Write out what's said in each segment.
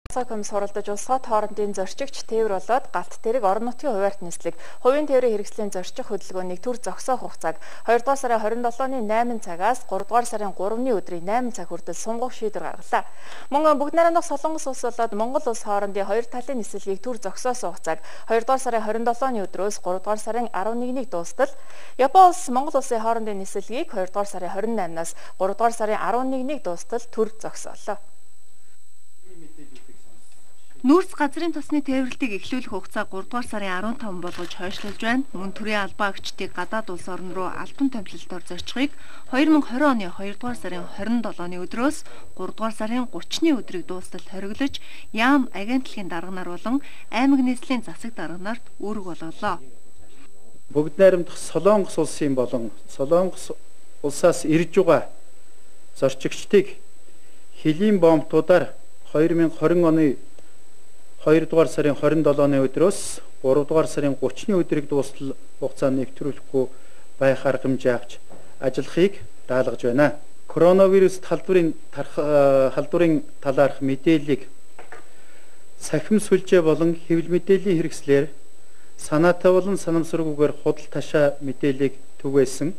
Комисс оролдож улсгой хоорондын зорчигч тээвэр болоод галт тэрэг орон нутгийн хуваарьт нислэг, хувийн тээврийн хэрэгслийн зорчих хөдөлгөөнийг төр зогсоох хугацааг 2 дугаар сарын 27-ны 8 цагаас 3 дугаар сарын 3-ны өдрийн 8 цаг хүртэл сунгах шийдвэр гаргалаа. Мөн бүгд найрамдах Солонгос улс болоод Монгол улс хоорондын хоёр талын нислэгийг төр зогсоосон хугацааг 2 дугаар сарын 27-ны өдрөөс 3 дугаар сарын 11-ийг дуустал, Япон улс Монгол улсын хоорондын нислэгийг 2 дугаар сарын 28-наас 3 дугаар сарын 11-ийг дуустал төр зогсоолоо. Нүүрс газрын тосны тээвэрлэлтийг эхлүүлэх хугацаа 3 дугаар сарын 15 болгож хойшлуулж байна. Мөн төрийн албаагчдыг гадаад улс орн руу албан томилолтоор зорчихыг 2020 оны 2 дугаар сарын 27-ны өдрөөс 3 дугаар сарын 30-ны өдрийг дуустал хориглож, Яам агентлагийн дарга нар болон аймаг нийслэлийн засаг дарга нарт үүрэг болголоо. Бүгд найрамдах Солонгос улсын болон Солонгос улсаас ирж байгаа зорчигчдыг хөлийн бомбтуудаар 2020 оны 2 дугаар сарын 27-ны өдрөөс 3 дугаар сарын 30-ны өдрийг дуустал хугацаанд нэвтрүүлэхгүй байх арга хэмжээ авч ажиллахыг даалгаж байна. Коронавирус халдварын талаарх мэдээллийг сахим сүлжээ болон хэвлэл мэдээллийн хэрэгслээр санаатай болон санамсаргүйгээр худал ташаа мэдээллийг түгээсэн.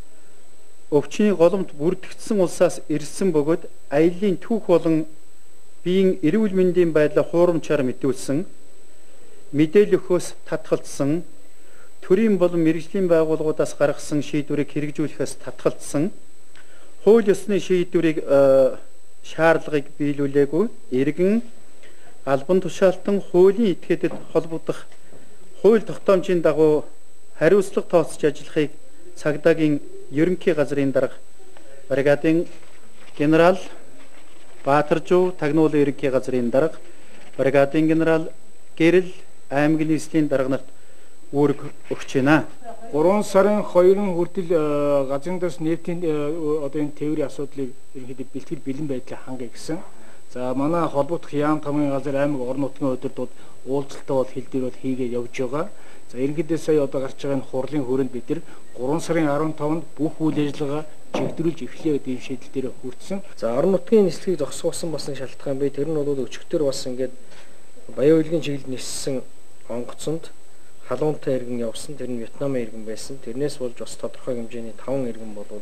Өвчний голомт бүрдэгдсэн улсаас ирсэн бөгөөд аяллаа түүх болон биеийн эрүүл мэндийн байдлаа хуурамчаар мэдүүлсэн, мэдээлэл өгөхөөс татгалзсан, төрийн болон мэргэжлийн байгууллагуудаас гаргасан шийдвэрийг хэрэгжүүлэхээс татгалзсан, хууль ёсны шийдвэрийг шаардлагыг биелүүлээгүй, иргэн албан тушаалтан хуулийн этгээдэд холбогдох хууль тогтоомжийн дагуу хариуцлага тооцож ажиллахыг цагдаагийн ерөнхий газрын дарга бригадын генерал Баатаржуу тагнуулын ерөнхий газрын дарга бригадын генерал Гэрэл аймаг нийслэлийн дарга нарт үүрэг өгч байна. 3 сарын 2-ын хүртэл газрын дэс нефтийн одоо энэ тээврийн асуудлыг ерөнхийдөө бэлтгэл бэлэн байдлаа хангая гэсэн. За манай холбогдох Яам тамгын газар аймаг орон нутгийн удирдууд уулзалтаа бол хил дээр бол хийгээд явж байгаа. За ерөнхийдөө сая одоо гарч байгаа энэ хурлын хүрээнд бид нар 3 сарын 15-нд бүх үйл ажиллагаа чигдрүүлж эхлэе гэдэг юм шийдэл дээр хүрсэн. За орон нутгийн нислэгийг зогсоогсон бас нэг шалтгаан бай. Тэр нь бол өчигдөр бас ингээд баян уйлгийн чиглэл ниссэн онгоцонд халуунтай иргэн явсан. Тэр нь Вьетнамын иргэн байсан. Тэрнээс болж бас тодорхой хэмжээний 5 иргэн болвол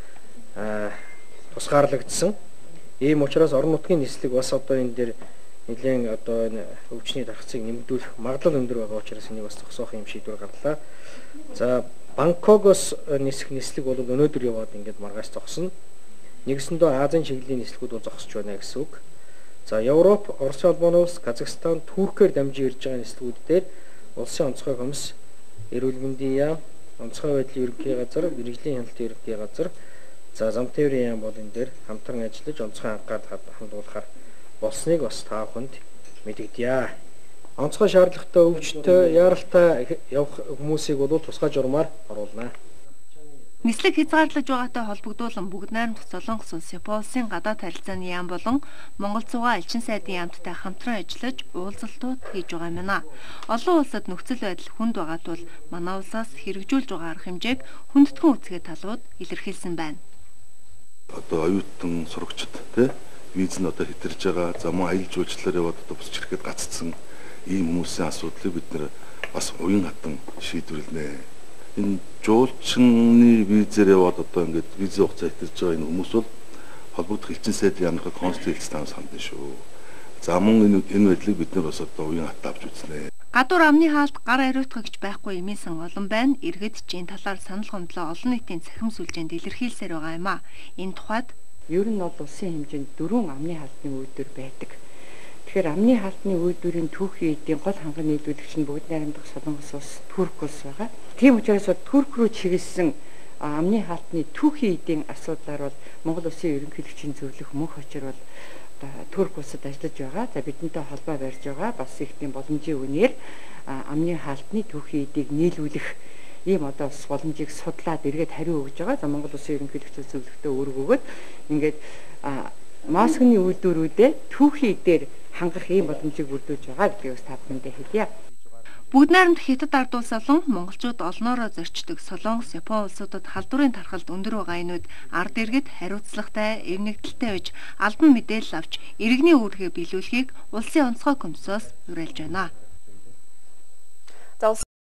тусгаарлагдсан. Ийм учраас орон нутгийн нислэг бас одоо энэ дээр нэлээд одоо энэ өвчний дархцыг нэмэгдүүлэх магадлал өндөр байгаа учраас энийг бас зогсоох юм шийдвэр гарлаа. За Бангкокоос нисэх нислэг бол өнөөдөр яваад ингээд маргааш зогсно. Нэгсэндөө Азийн чиглэлийн нислэгүүд бол зогсож байна гэсэн үг. За Европ, Оросын улбаны улс, Казахстан, Туркээр дамжин ирж байгаа нислэгүүд дээр улсын онцгой комисс, эрүүл мэндийн яам, онцгой байдлын ерөнхий газар, мэргэжлийн хяналтын ерөнхий газар, за зам тээврийн яам бол энэ дээр хамтран ажиллаж онцгой анхаарал хандуулахаар болсныг бас та бүхэнд мэдэгдэе. Онцгой шаардлагатай өвчтөй яаралтай явах хүмүүсийг бол тусгай журмаар оруулна. Нислэг хязгаарлаж байгаатай холбогдуулан бүгд найрамдах Солонгос улс, Япон улсын гадаад харилцааны яам болон Монгол цугаа элчин сайдын яамтай хамтран ажиллаж уулзалтууд хийж байгаа юм байна. Олон улсад нөхцөл байдал хүнд байгаа тул манай улсаас хэрэгжүүлж байгаа арга хэмжээг хүндэтгэн үзэхэд талууд илэрхийлсэн байна. Одоо оюутан сурагчид тий виз нь одоо хэтэрж байгаа, замун аялал жуулчлалаар яваад одоо босч ирэхэд гаццсан ийм хүмүүсийн асуудлыг бид нэр бас уян хатан шийдвэрлэнэ. Энэ жуулчны визээр яваад одоо ингээд визийн хугацаа хэтэрж байгаа энэ хүмүүс бол холбогдох элчин сайдын яамны консултанс хандсан шүү. За мөн энэ байдлыг бид нар бас одоо уян хатан авч үзнэ. Гадуур амны хаалт гар ариутгагч байхгүй эмээсэн олон байна. Иргэд ч энэ талаар санал гомдлоо олон нийтийн цахим сүлжээнд илэрхийлсээр байгаа юм а. Энэ тухайд ер нь бол улсын хэмжээнд 4 амны хаалтны үйлдвэр байдаг. Тэгэхээр амны хаалтны үйлдвэрийн түүхийн эдийн гол ханган нийлүүлэгч нь бүгд найрамдах Солонгос улс, Турк улс байгаа. Тийм учраас Турк руу чиглэсэн амны хаалтны түүхийн эдийн асуудлаар бол Монгол улсын ерөнхийлөгчийн зөвлөх мөнх очир бол Турк улсад ажиллаж байгаа. За бидэнтэй холбоо барьж байгаа. Бас их тийм боломжийн үнээр амны хаалтны түүхийн эдийг нийлүүлэх ийм одоо бас боломжийг судлаад эргээд хариу өгж байгаа. За Монгол улсын ерөнхийлөгчийн зөвлөлтөд үүрэг өгөөд ингээд маскны үйлдвэрүүдэд түүхийн эдээр хангах ийм боломжийг бүрдүүлж байгаа гэдгийг бас та бүхэндээ хэлье. Бүгд найрамд Хятад ард улс болон монголчууд олноороо зорчдог Солонгос, Япон улсуудад халдварын тархалт өндөр байгаа энүүд ард иргэд хариуцлагатай, эвнэгдэлтэй байж албан мэдээлэл авч иргэний үүргээ биелүүлэхийг улсын онцгой комиссоос уриалж байна.